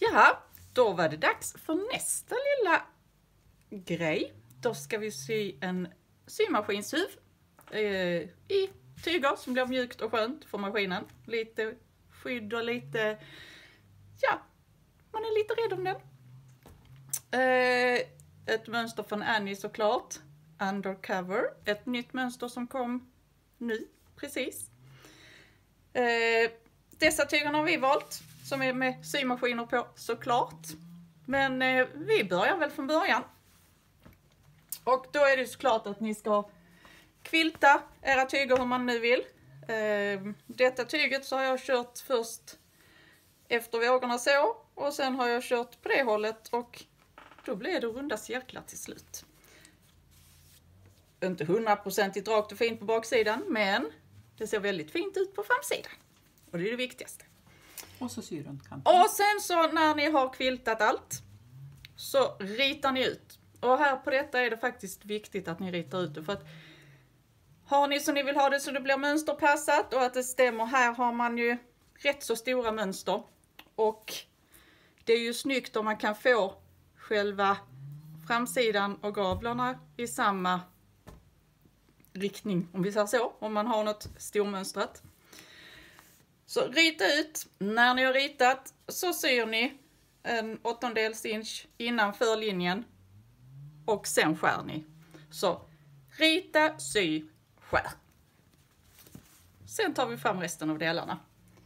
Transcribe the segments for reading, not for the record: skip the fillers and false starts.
Ja, då var det dags för nästa lilla grej. Då ska vi sy en symaskinshuv i tyger som blir mjukt och skönt för maskinen. Lite skydd och lite, ja, man är lite rädd om den. Ett mönster från Annie såklart. Undercover. Ett nytt mönster som kom nu, precis. Dessa tygerna har vi valt, som är med symaskiner på såklart. Men vi börjar väl från början. Och då är det såklart att ni ska kvilta era tyger hur man nu vill. Detta tyget så har jag kört först efter vågorna så. Och sen har jag kört på det hållet och då blir det runda cirklar till slut. Inte 100% rakt och fint på baksidan, men det ser väldigt fint ut på framsidan. Och det är det viktigaste. Och så syr runt kanten. Och sen så när ni har kviltat allt så ritar ni ut. Och här på detta är det faktiskt viktigt att ni ritar ut det. För att har ni så ni vill ha det så det blir mönsterpassat och att det stämmer, här har man ju rätt så stora mönster. Och det är ju snyggt om man kan få själva framsidan och gavlarna i samma riktning, om vi säger så, om man har något stormönstrat. Så rita ut. När ni har ritat så syr ni en 1/8 inch innanför linjen och sen skär ni. Så rita, sy, skär. Sen tar vi fram resten av delarna.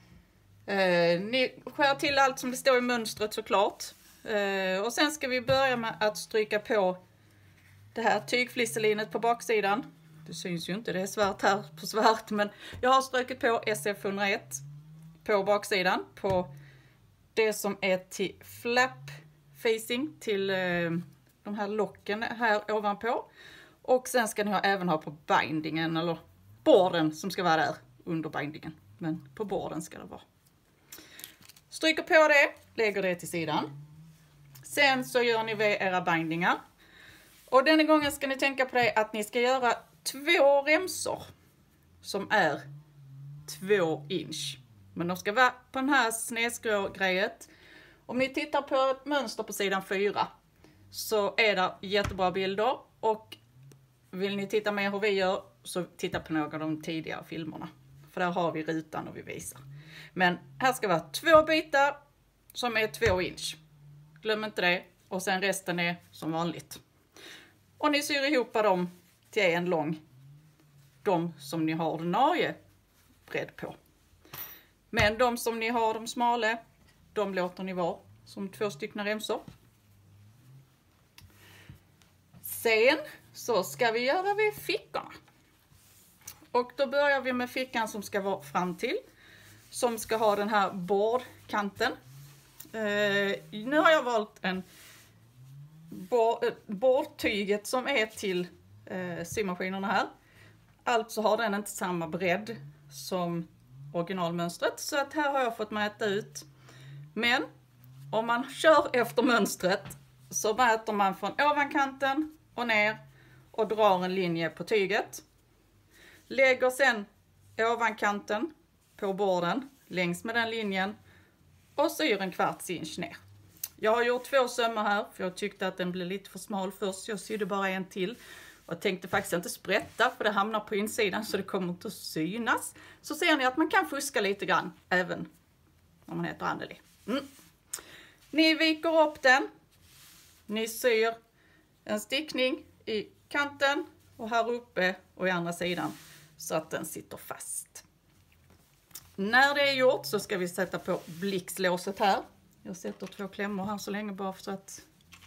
Ni skär till allt som det står i mönstret såklart. Och sen ska vi börja med att stryka på det här tygflisselinet på baksidan. Det syns ju inte, det är svart här på svart, men jag har strukit på SF101 på baksidan på det som är till flap facing till de här locken här ovanpå. Och sen ska ni även ha på bindingen eller borden som ska vara där under bindingen, men på borden ska det vara. Stryker på det, lägger det till sidan. Sen så gör ni vid era bindingar. Och denna gången ska ni tänka på det att ni ska göra 2 remsor som är 2 inch. Men de ska vara på den här snedskrågrejet. Om ni tittar på ett mönster på sidan 4 så är det jättebra bilder. Och vill ni titta mer hur vi gör så titta på några av de tidigare filmerna. För där har vi rutan och vi visar. Men här ska vara 2 bitar som är 2 inch. Glöm inte det. Och sen resten är som vanligt. Och ni syr ihop dem till en lång. De som ni har ordinarie bredd på. Men de som ni har de smala, de låter ni vara som 2 stycken remsor. Sen så ska vi göra vid fickorna. Och då börjar vi med fickan som ska vara fram till. Som ska ha den här bordkanten. Nu har jag valt en bordtyget som är till symaskinerna här. Alltså har den inte samma bredd som originalmönstret. Så att här har jag fått mäta ut. Men om man kör efter mönstret så mäter man från ovankanten och ner och drar en linje på tyget. Lägger sen ovankanten på borden längs med den linjen och syr en 1/4 inch ner. Jag har gjort 2 sömmar här för jag tyckte att den blev lite för smal först. Jag sydde bara en till. Och jag tänkte faktiskt inte sprätta för det hamnar på insidan så det kommer inte att synas. Så ser ni att man kan fuska lite grann även om man heter Anneli. Ni viker upp den. Ni syr en stickning i kanten och här uppe och i andra sidan så att den sitter fast. När det är gjort så ska vi sätta på blixtlåset här. Jag sätter 2 klämmor här så länge bara för att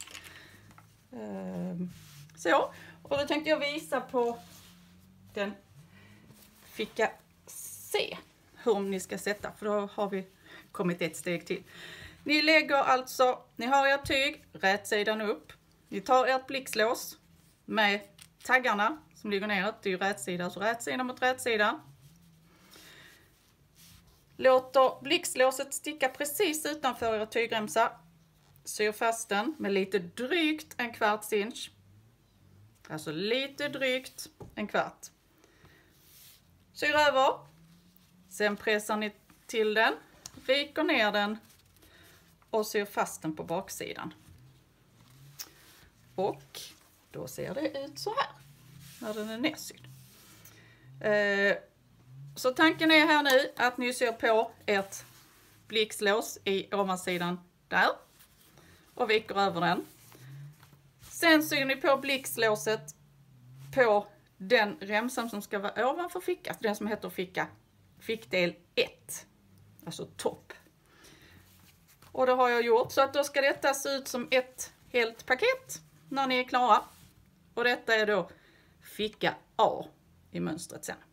så. Och då tänkte jag visa på den ficka C hur ni ska sätta, för då har vi kommit ett steg till. Ni lägger alltså, ni har ert tyg rätt sidan upp. Ni tar ert blixtlås med taggarna som ligger neråt, det är ju rätt sida, så rätt sida mot rätt sida. Låter blixtlåset sticka precis utanför er tygremsa. Syr fast den med lite drygt en 1/4 inch. Alltså lite drygt en 1/4. Syr över. Sen pressar ni till den. Viker ner den. och syr fast den på baksidan. Och då ser det ut så här när den är nedsydd. Så tanken är här nu att ni syr på ett blixtlås i ovansidan där och viker över den. Sen syr ni på blixtlåset på den remsan som ska vara ovanför fickan, den som heter fickdel 1, alltså topp. Och det har jag gjort, så att då ska detta se ut som ett helt paket när ni är klara. Och detta är då ficka A i mönstret sen.